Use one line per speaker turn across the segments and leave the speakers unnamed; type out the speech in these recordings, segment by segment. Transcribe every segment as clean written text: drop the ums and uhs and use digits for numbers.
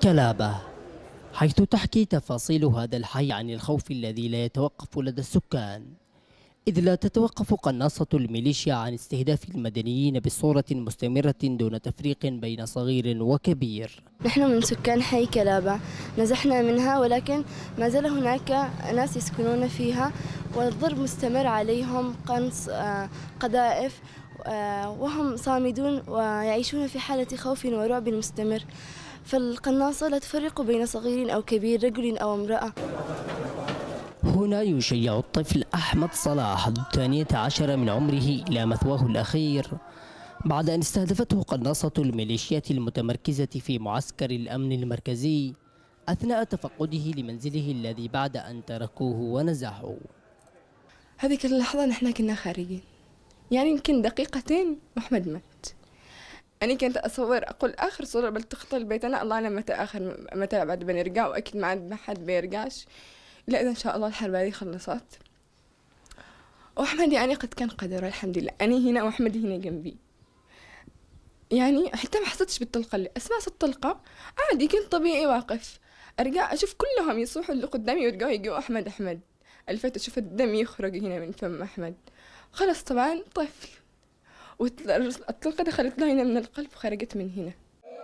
كلابة، حيث تحكي تفاصيل هذا الحي عن الخوف الذي لا يتوقف لدى السكان، إذ لا تتوقف قناصة الميليشيا عن استهداف المدنيين بصورة مستمرة دون تفريق بين صغير وكبير.
نحن من سكان حي كلابة، نزحنا منها ولكن ما زال هناك ناس يسكنون فيها والضرب مستمر عليهم، قنص قذائف، وهم صامدون ويعيشون في حالة خوف ورعب مستمر. فالقناصة لا تفرق بين صغير أو كبير، رجل أو امرأة.
هنا يشيع الطفل أحمد صلاح ذو 12 من عمره إلى مثواه الأخير بعد أن استهدفته قناصة الميليشيات المتمركزة في معسكر الأمن المركزي أثناء تفقده لمنزله الذي بعد أن تركوه ونزحوا.
هذيك اللحظة نحن كنا خارجين، يعني يمكن دقيقتين وأحمد مات. أنا كنت أصور أقول آخر صورة بلتقط البيت، أنا الله أعلم متى بعد بنرجع، وأكيد ما حد بيرجعش إلا إذا إن شاء الله الحرب هذه خلصت. وأحمد يعني قد كان قدره الحمد لله، أنا هنا وأحمد هنا جنبي. يعني حتى ما حسيتش بالطلقة اللي أسمع صوت طلقة عادي، كنت طبيعي واقف أرجع أشوف كلهم يصوحوا اللي قدامي ويرجعوا يجوا أحمد. الفت أشوف الدم يخرج هنا من فم أحمد. خلص طبعا طفل، والطلقة دخلت له هنا من القلب وخرجت من هنا.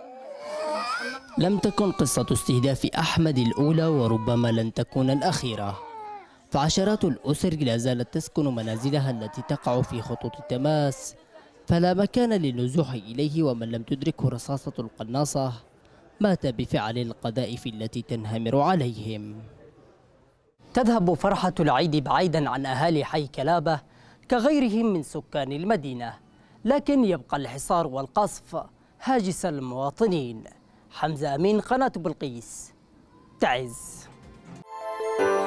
لم تكن قصة استهداف أحمد الأولى وربما لن تكون الأخيرة، فعشرات الأسر لا زالت تسكن منازلها التي تقع في خطوط التماس، فلا مكان للنزوح إليه، ومن لم تدركه رصاصة القناصة مات بفعل القذائف التي تنهمر عليهم. تذهب فرحة العيد بعيدا عن أهالي حي كلابة كغيرهم من سكان المدينة، لكن يبقى الحصار والقصف هاجس المواطنين. حمزة أمين، قناة بلقيس، تعز.